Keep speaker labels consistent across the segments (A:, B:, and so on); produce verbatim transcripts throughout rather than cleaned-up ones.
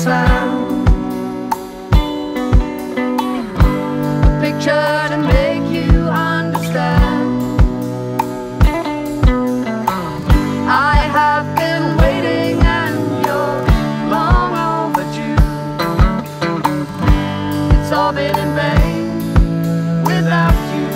A: sound. A picture to make you understand. I have been waiting and you're long overdue. It's all been in vain without you.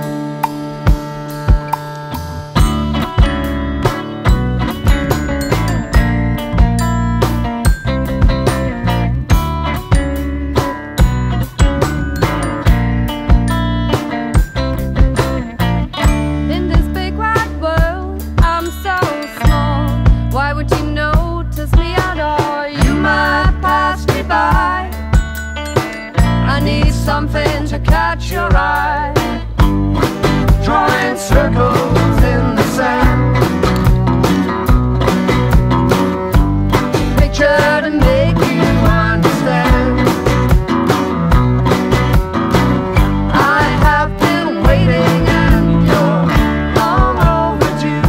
A: Something to catch your eye, drawing circles in the sand. Picture to make you understand. I have been waiting and you're long overdue.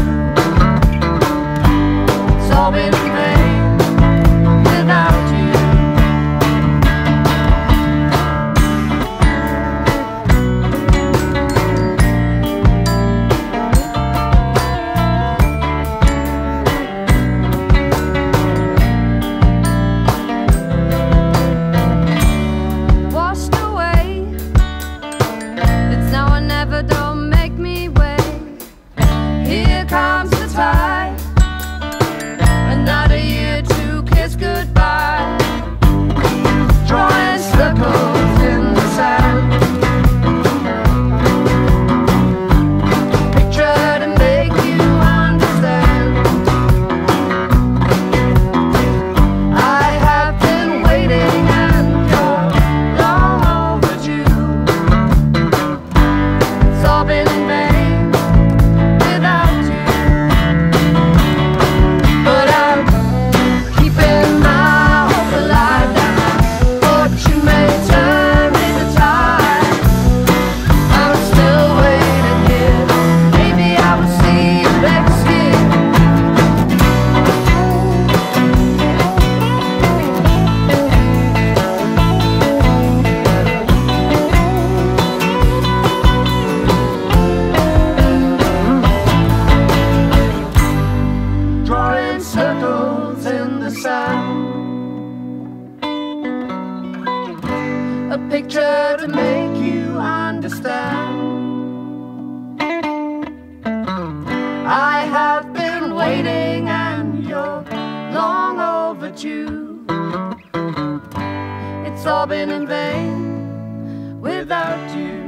A: It's all been in vain without you. Don't make me wait. Here comes the tide. Another year to kiss goodbye. Drawing circles in the sand. Picture to make you understand. I have been waiting and you're long overdue. It's all been in vain without you. But I'm keeping my hope alive now. Thought you may turn me the tide. I'm still waiting here. Maybe I will see you next year. Drawing circles in the sand. A picture to make you understand. I have been waiting and you're long overdue. It's all been in vain without you.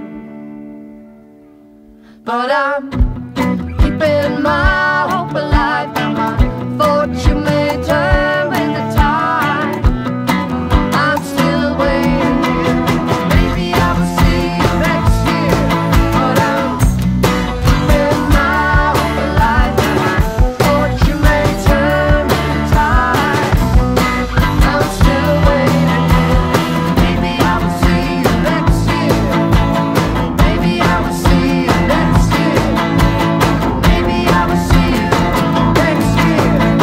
A: But I'm keeping my hope alive now. I thought you may turn with the tide. I'm still waiting here. Maybe I will see you next year. But I'm keeping my hope alive now. I thought you may turn with the tide. I'm still waiting here. Maybe I will see you next year. Maybe I will see you next year. Maybe I will see you next year.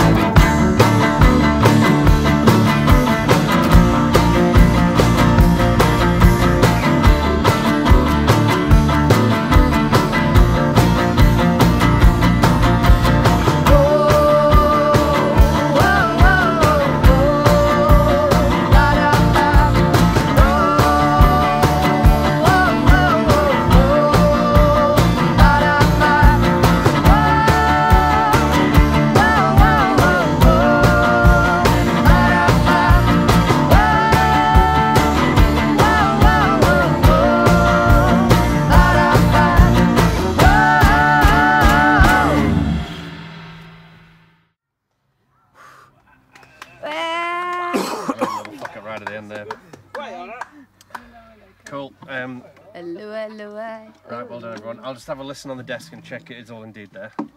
B: Right at the end there. Cool. Um,
C: hello, hello, hi.
B: right, well done everyone. I'll just have a listen on the desk and check it is all indeed there.